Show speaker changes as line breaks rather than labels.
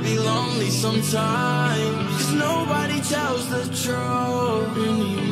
be lonely sometimes, 'cause nobody tells the truth anymore.